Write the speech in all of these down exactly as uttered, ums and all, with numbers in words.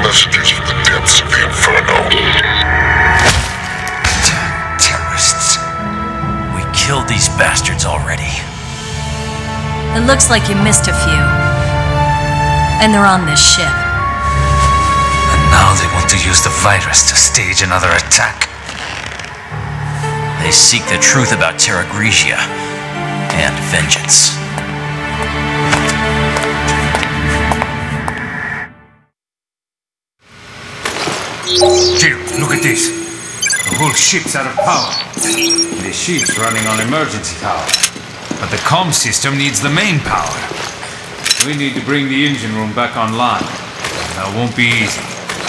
messages from the depths of the Inferno. Terrorists. We killed these bastards already. It looks like you missed a few. And they're on this ship. And now they want to use the virus to stage another attack. They seek the truth about Terra Grigia and vengeance. Jill, look at this. The whole ship's out of power. The ship's running on emergency power. But the comm system needs the main power. We need to bring the engine room back online. That won't be easy.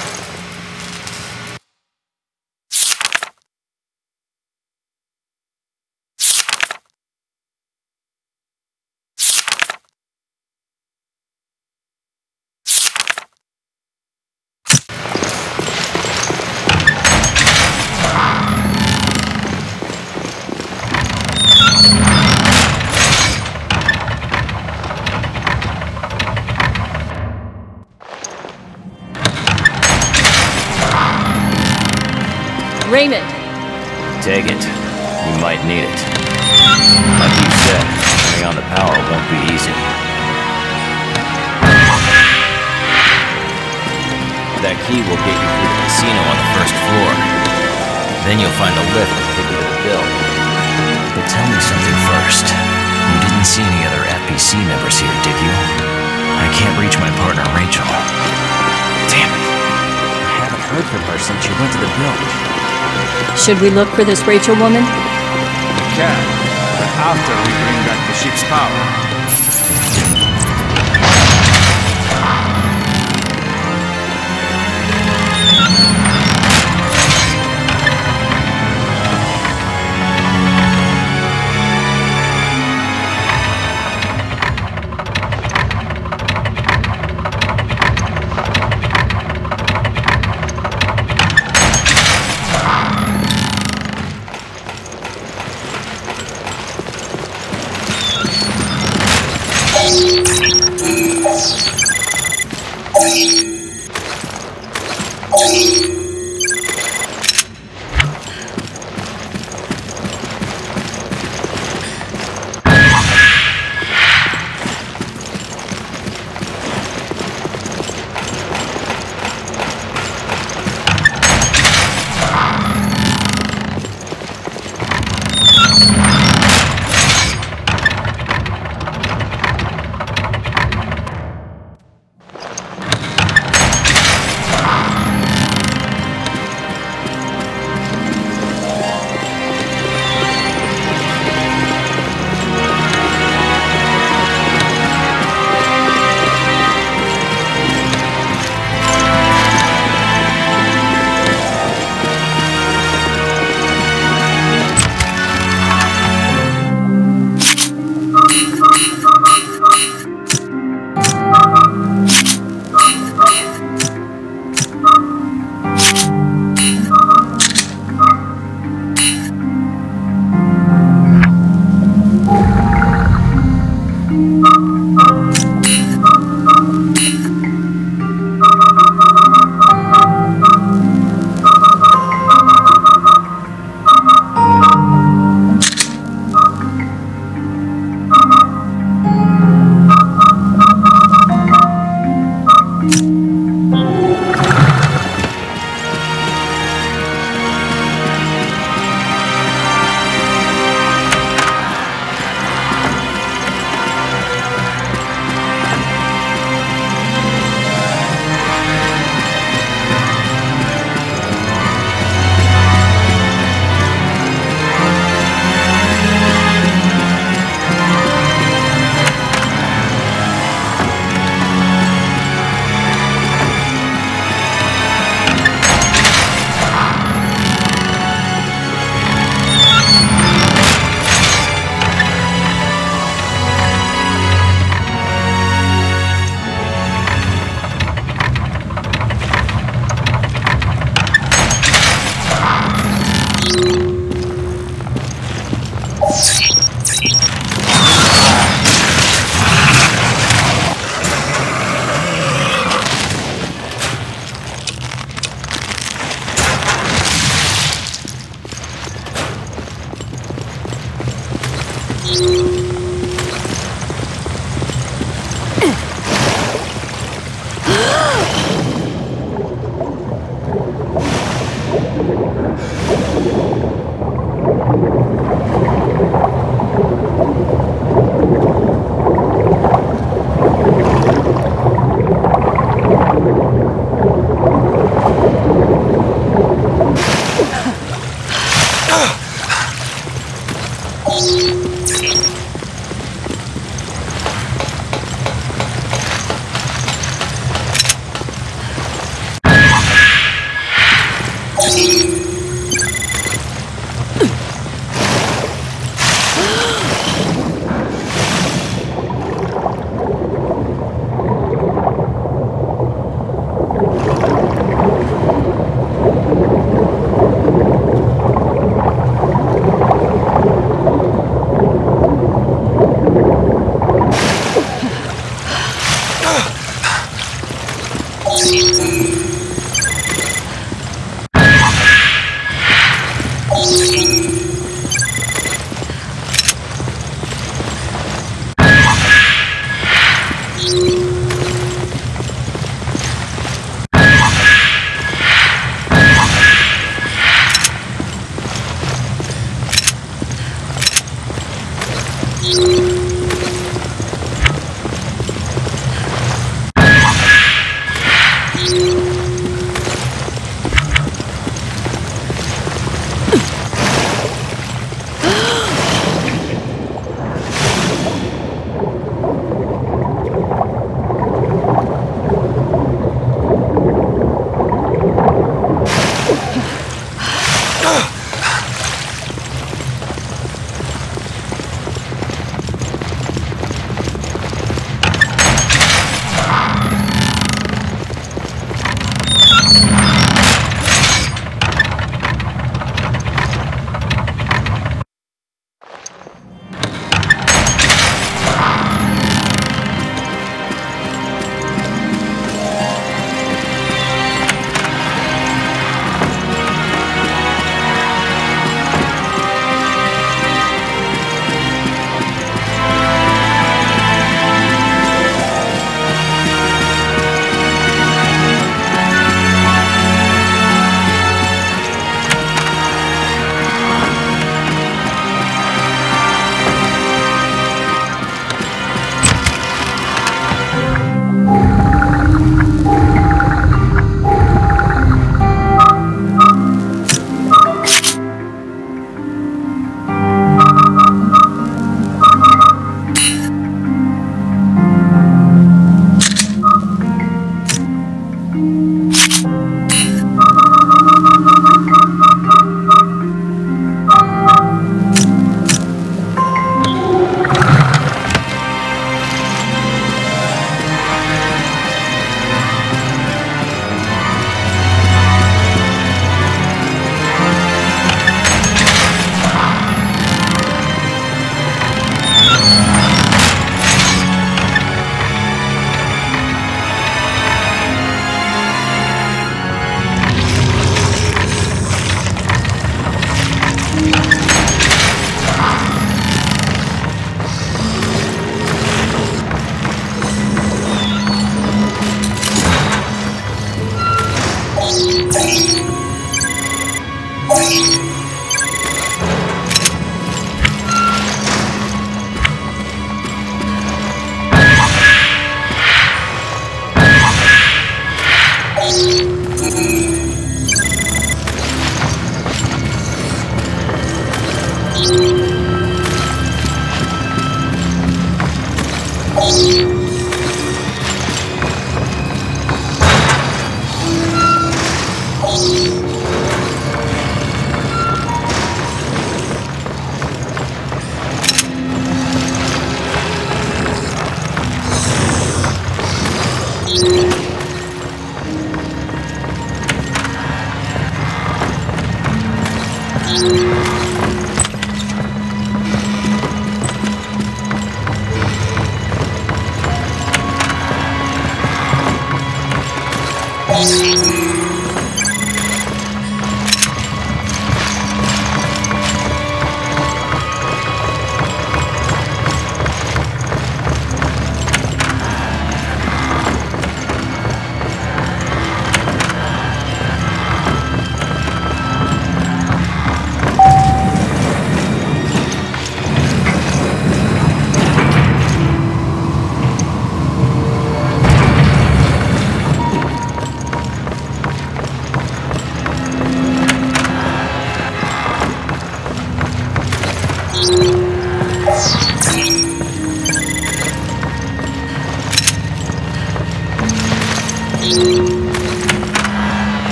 Raymond! Take it. You might need it. Like you said, turning on the power won't be easy. That key will get you through the casino on the first floor. Then you'll find a lift and take you to the build. But tell me something first. You didn't see any other F P C members here, did you? I can't reach my partner, Rachel. Damn it. I haven't heard from her since she went to the build. Should we look for this Rachel woman? We can, but after we bring back the ship's power.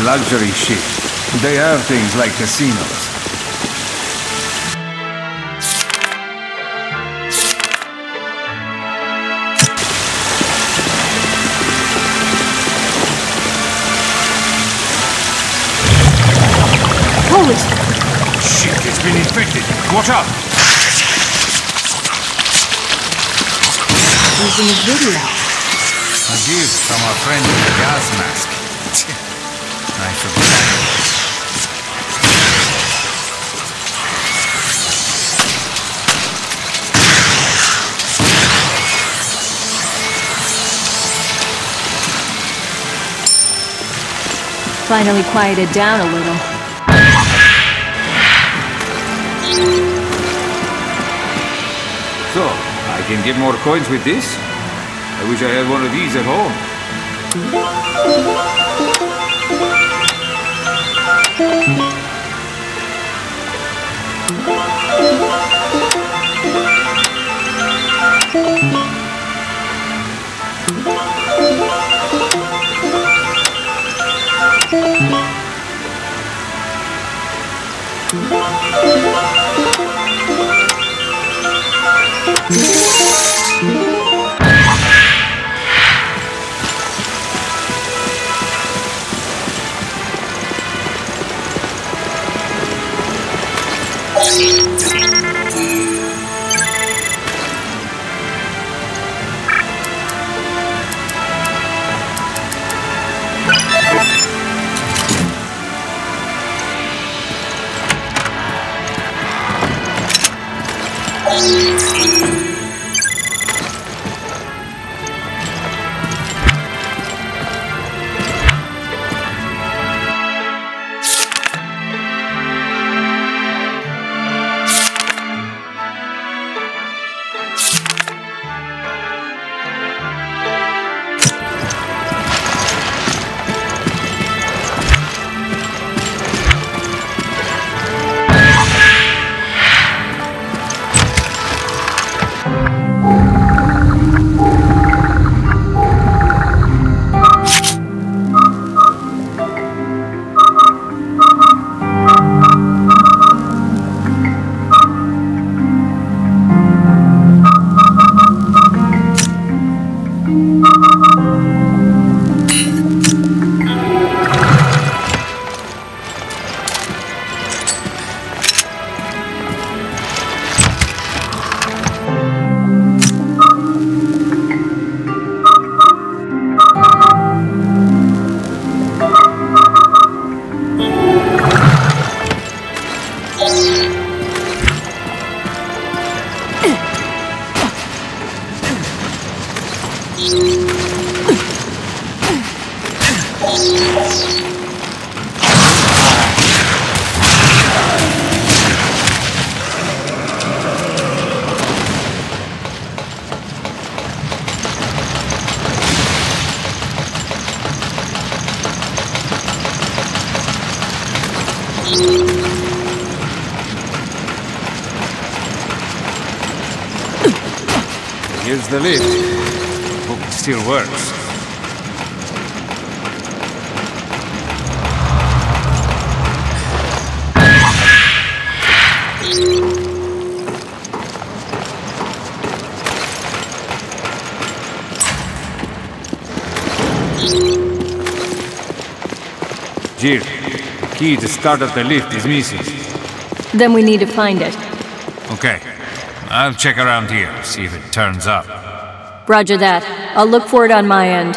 luxury shit. They have things like casinos. Holy... Shit, it's been infected. Watch out! Using a video. A gift from our friend with the gas mask. I forgot. Finally quieted down a little. So, I can get more coins with this? I wish I had one of these at home. Here's the lift. Hope it still works. Jill, the key to start up the lift is missing. Then we need to find it. Okay. I'll check around here, see if it turns up. Roger that. I'll look for it on my end.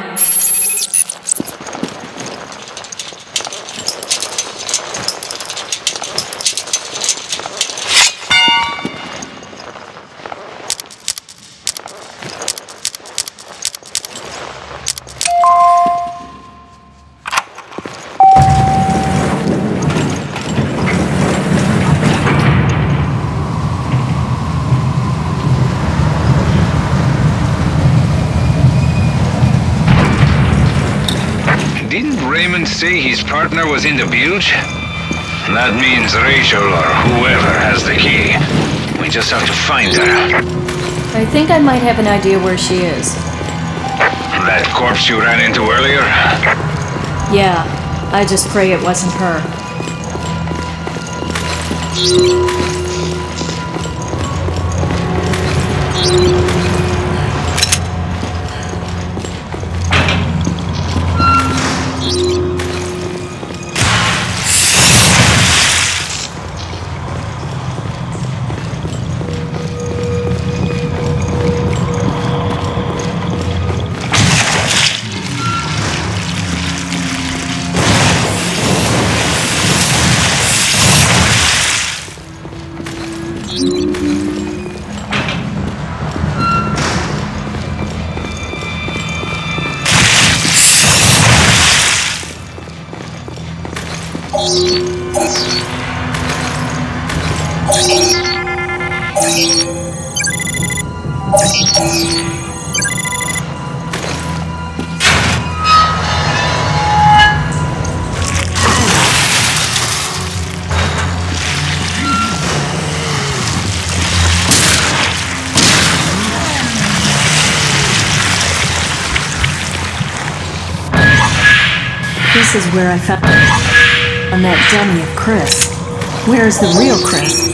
Raymond say his partner was in the bilge? That means Rachel or whoever has the key. We just have to find her. I think I might have an idea where she is. That corpse you ran into earlier? Yeah, I just pray it wasn't her. This is where I found on that dummy of Chris. Where's the real Chris?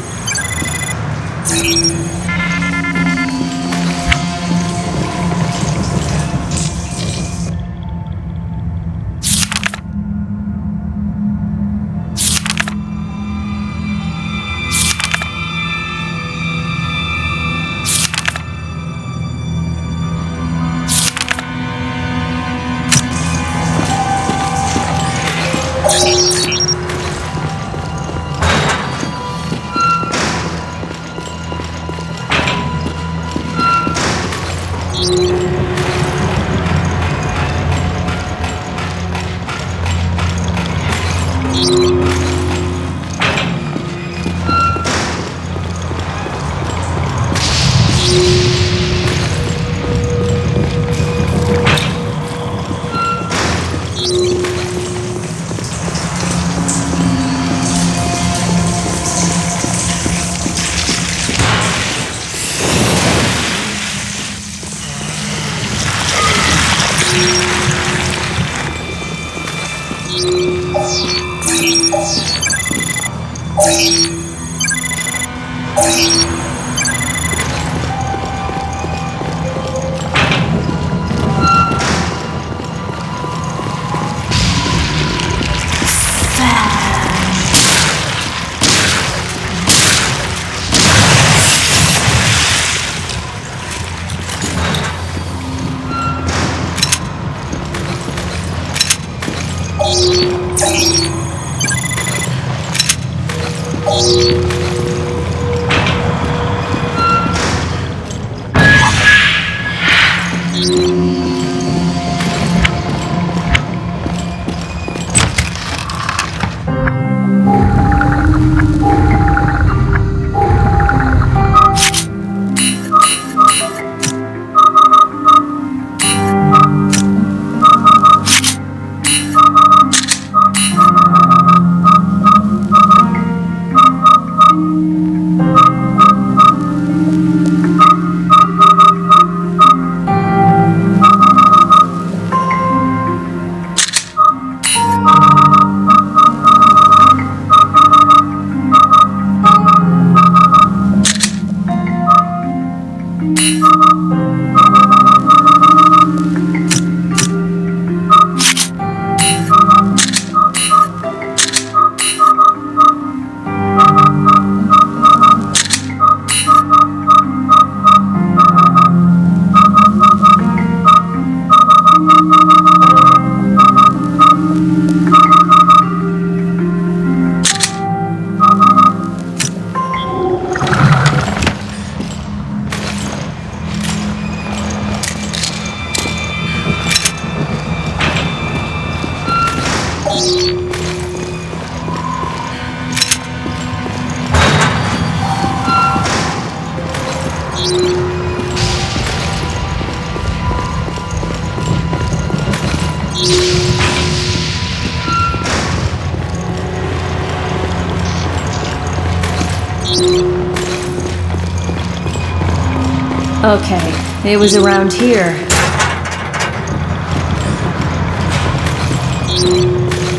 Okay, it was around here.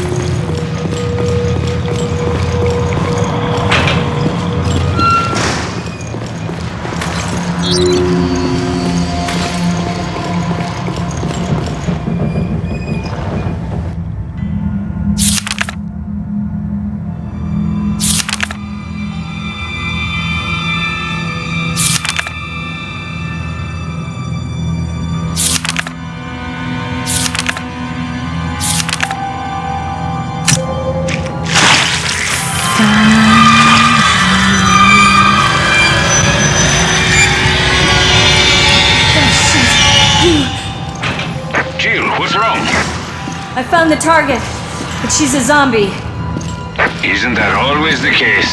Jill, what's wrong? I found the target, but she's a zombie. Isn't that always the case?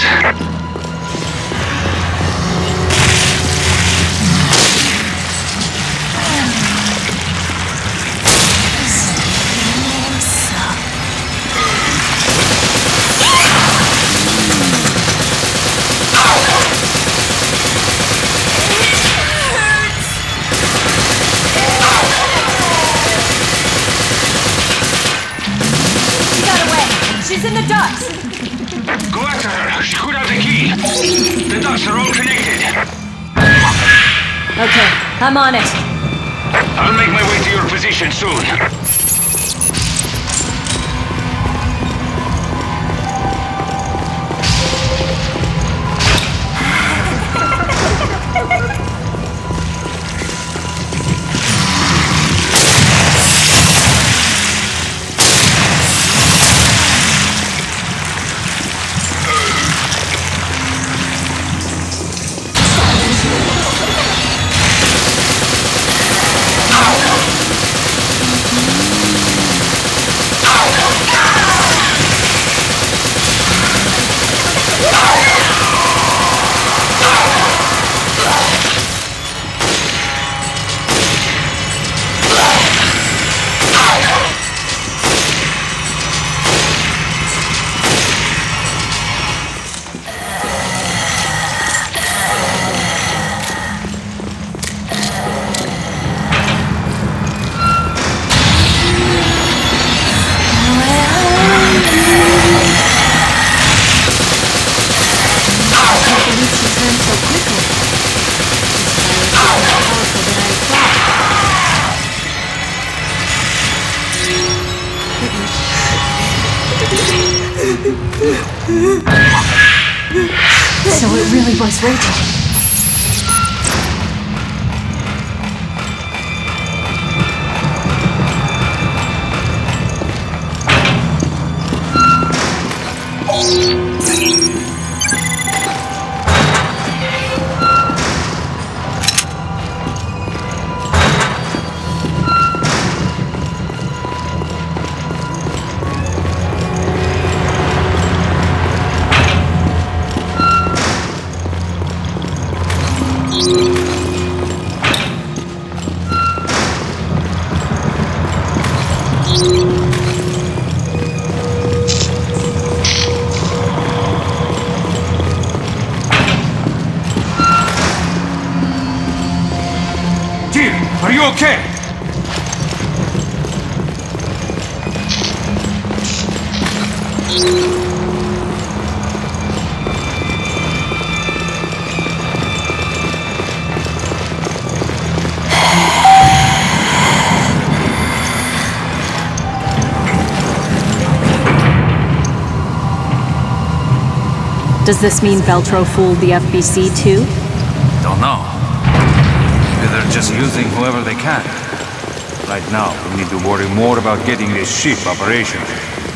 She's in the ducts! Go after her! She could have the key! The ducts are all connected! Okay, I'm on it. I'll make my way to your position soon. So it really was Rachel. Are you okay? Does this mean Veltro fooled the F B C too? Don't know. Maybe they're just using whoever they can. Right now, we need to worry more about getting this ship operational.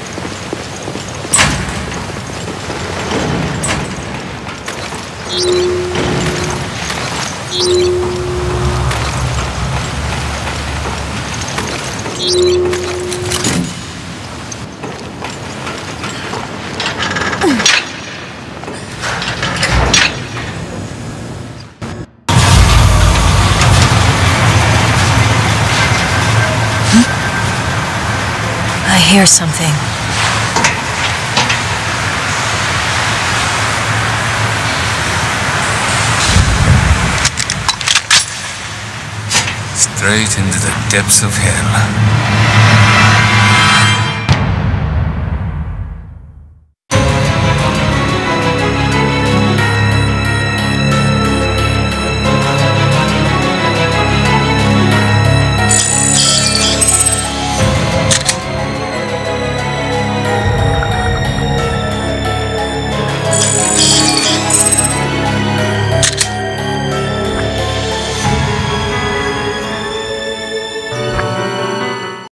I hear something. Straight into the depths of hell.